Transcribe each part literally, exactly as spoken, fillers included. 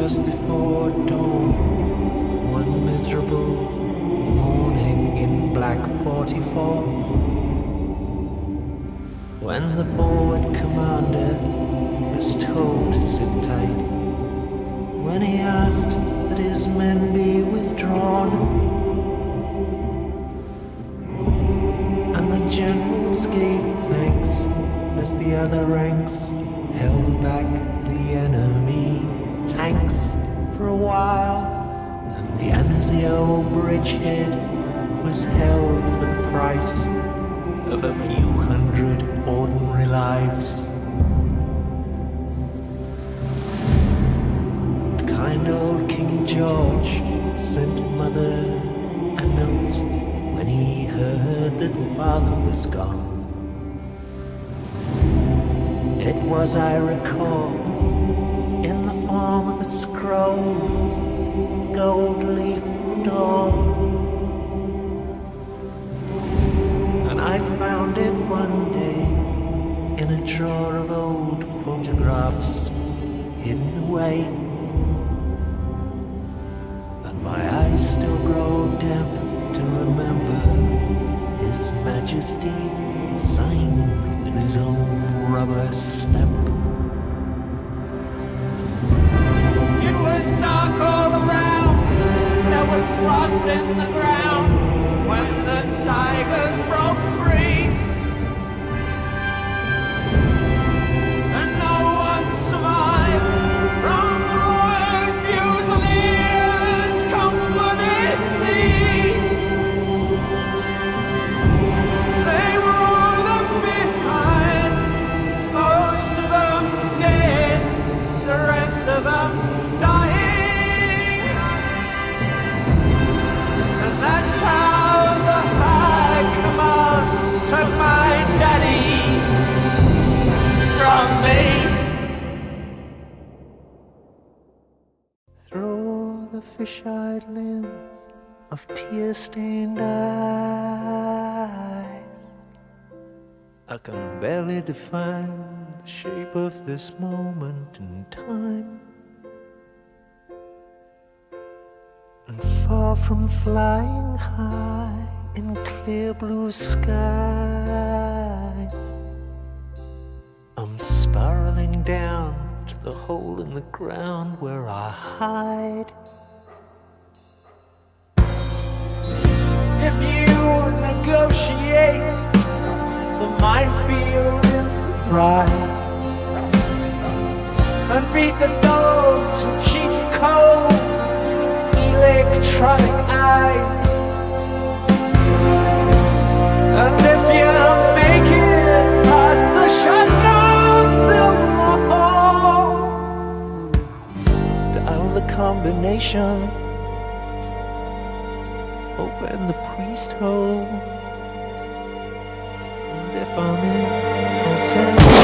just before dawn, one miserable morning in Black forty-four, when the forward commander was told to sit tight, when he asked that his men be withdrawn, and the generals gave thanks as the other ranks held back the enemy tanks for a while, and the Anzio bridgehead was held for the price of a few hundred ordinary lives. And kind old King George sent Mother a note when he heard that Father was gone. It was, I recall, in the form of a scroll with gold leaf and all. And I found it one day in a drawer of old photographs hidden away. And my eyes still grow damp to remember His Majesty signed with his own rubber stamp. It was dark all around, there was frost in the ground when the tigers broke free, and no one survived from the Royal Fusiliers Company C. They were all left behind, most of them dead, the rest of them dying. And that's how the High Command took my daddy from me. Through the fish-eyed lens of tear-stained eyes, I can barely define the shape of this moment in time. And far from flying high in clear blue skies, I'm spiraling down to the hole in the ground where I hide. If you negotiate the minefield in pride, and beat the dogs and cheat the code, electronic eyes, and if you make it past the shotguns in the hall, dial the combination, open the priest hole, and if I'm in, I'll tell you.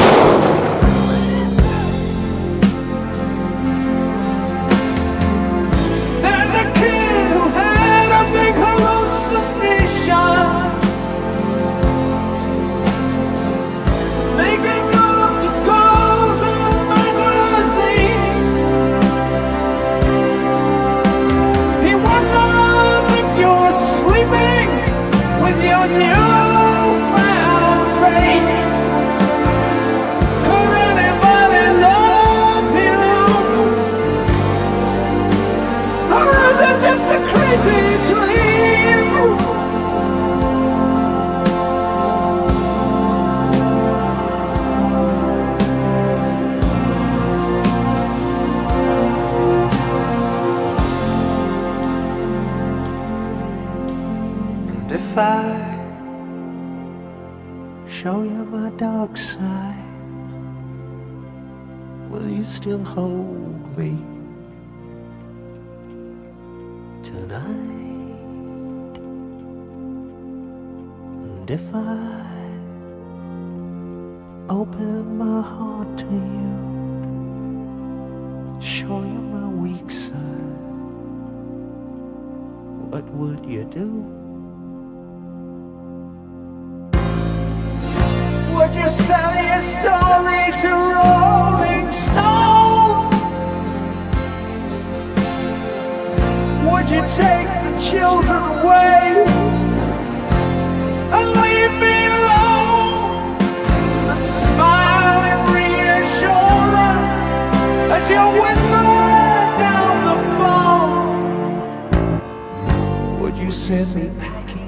There's a kid who had a big hallucination, making love to girls in magazines. He wonders if you're sleeping with your newfound faith. Could anybody love him? Or is it just a crazy dream? And if I show you my dark side, will you still hold me tonight? And if I open my heart to you, show you my weak side, what would you do? Would you sell your story to Rolling Stone? take the children away and leave me alone and smile in reassurance as you whisper down the phone. Would you send me packing?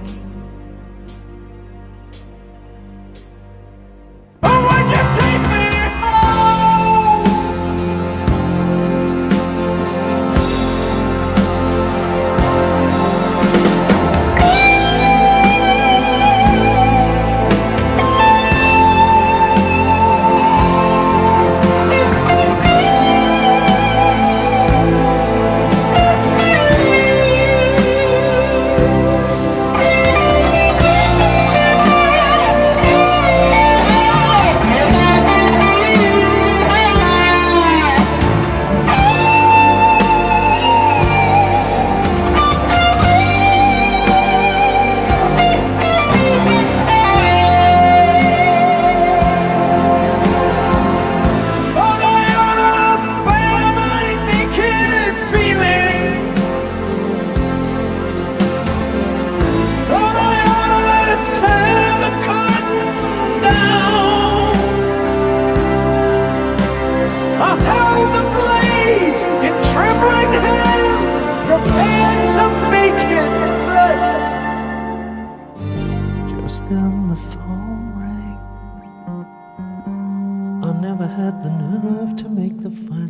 Or would you take me home? Just then the phone rang. I never had the nerve to make the phone.